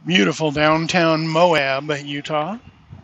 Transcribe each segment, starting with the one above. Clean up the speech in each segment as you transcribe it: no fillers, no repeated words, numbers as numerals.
Beautiful downtown Moab, Utah.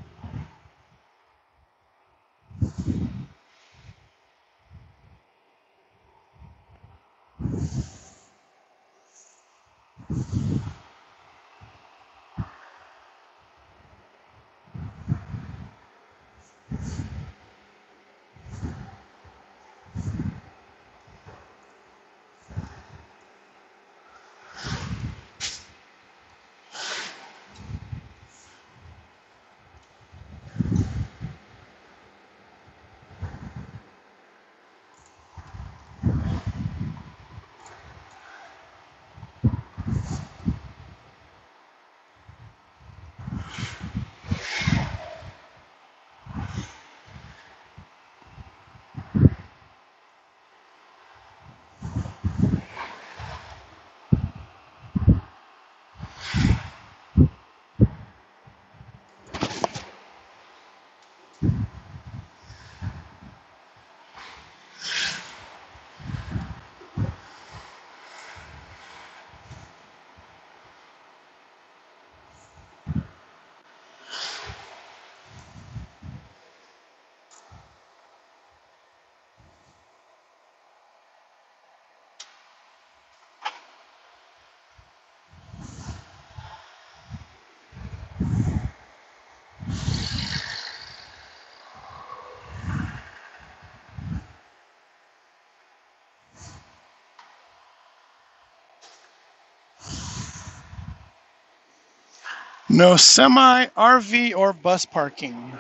No semi, RV, or bus parking.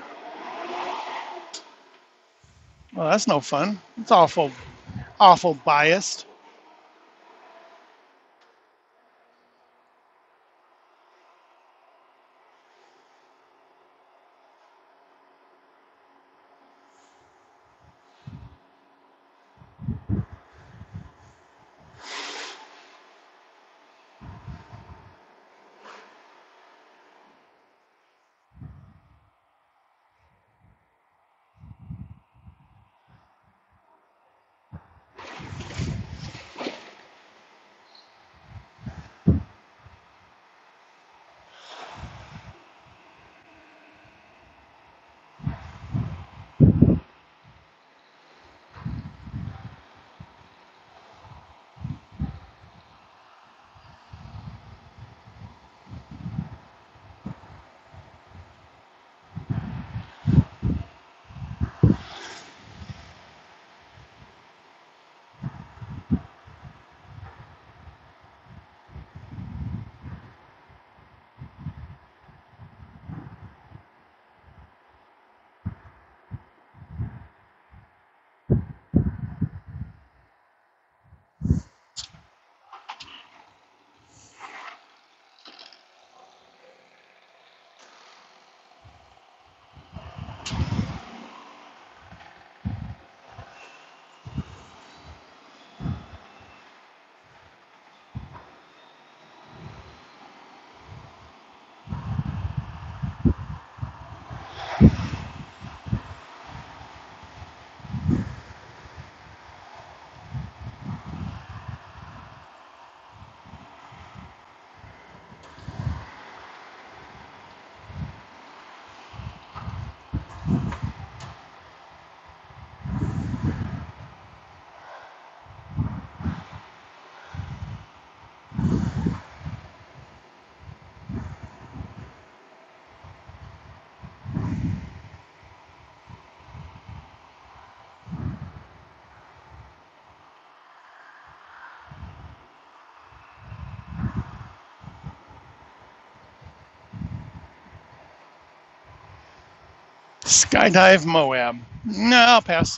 Well, that's no fun. It's awful biased. Skydive Moab. No, I'll pass.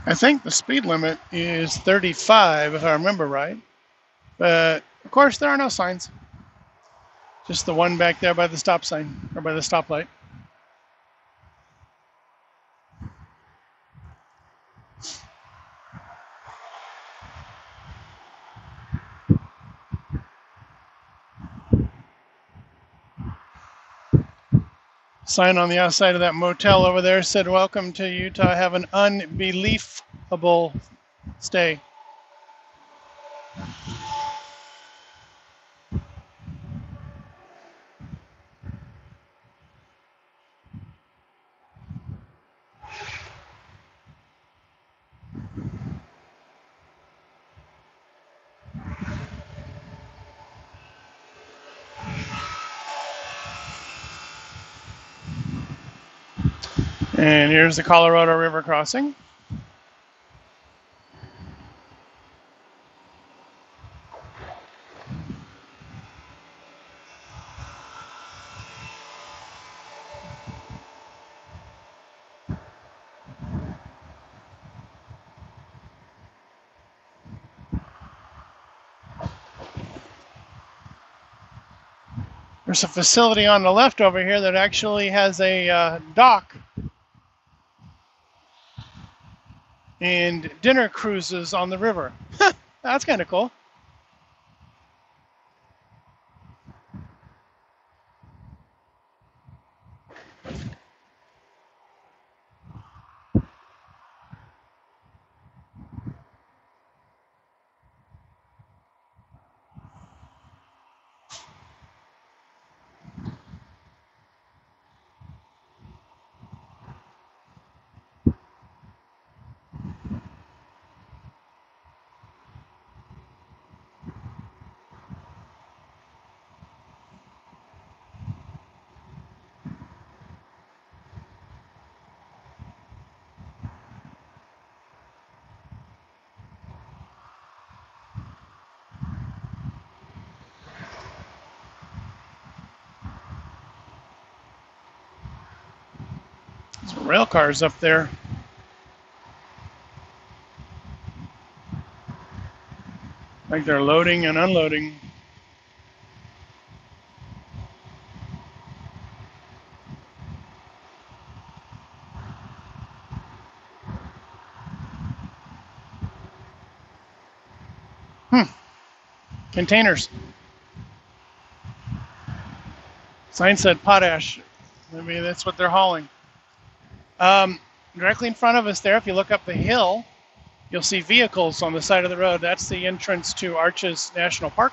I think the speed limit is 35, if I remember right. But of course, there are no signs. Just the one back there by the stop sign or by the stoplight. Sign on the outside of that motel over there said, "Welcome to Utah. Have an unbelievable stay." And here's the Colorado River crossing. There's a facility on the left over here that actually has a dock and dinner cruises on the river. That's kind of cool. There's rail cars up there. Like they're loading and unloading. Containers. Sign said potash. Maybe that's what they're hauling. Directly in front of us there, if you look up the hill, you'll see vehicles on the side of the road. That's the entrance to Arches National Park.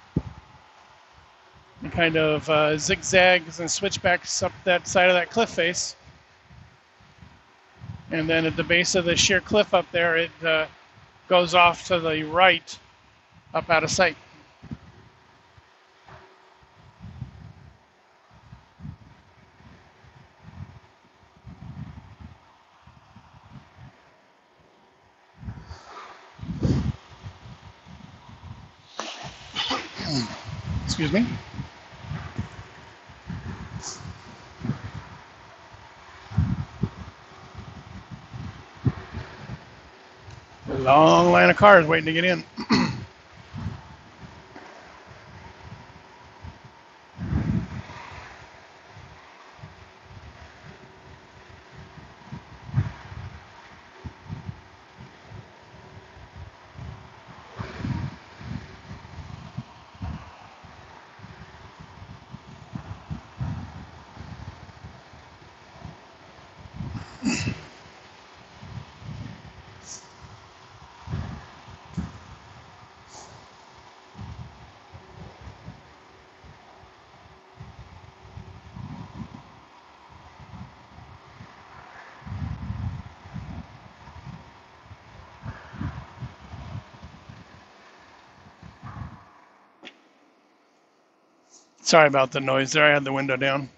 It kind of zigzags and switchbacks up that side of that cliff face. And then at the base of the sheer cliff up there, it goes off to the right, up out of sight. Excuse me. A long line of cars waiting to get in. Sorry about the noise there. I had the window down.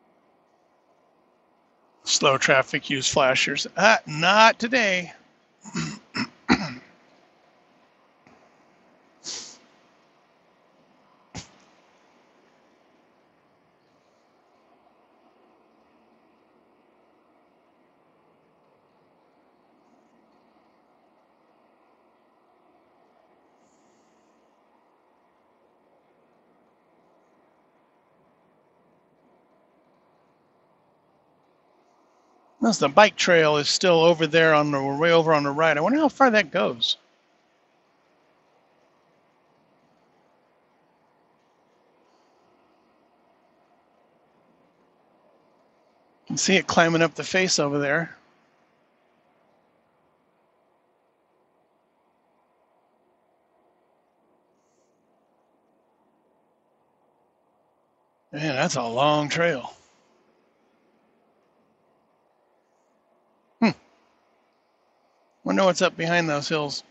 Slow traffic use flashers. Not today. Notice the bike trail is still over there on the way over on the right. I wonder how far that goes. You can see it climbing up the face over there. Man, that's a long trail. Wonder what's up behind those hills.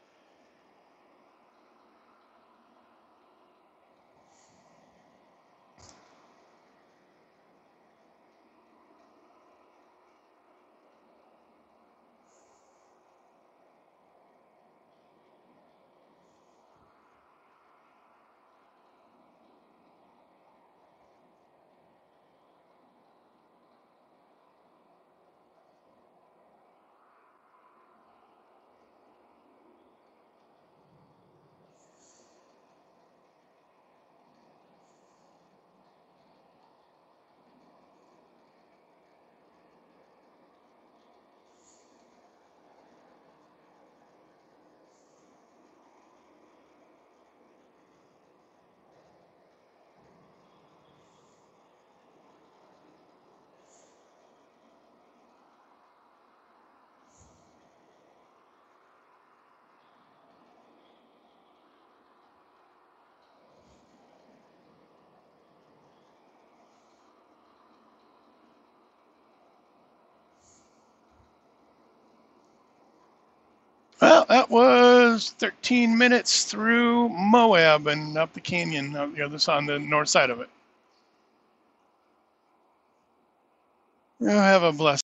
Well, that was 13 minutes through Moab and up the canyon on the north side of it. You have a blessed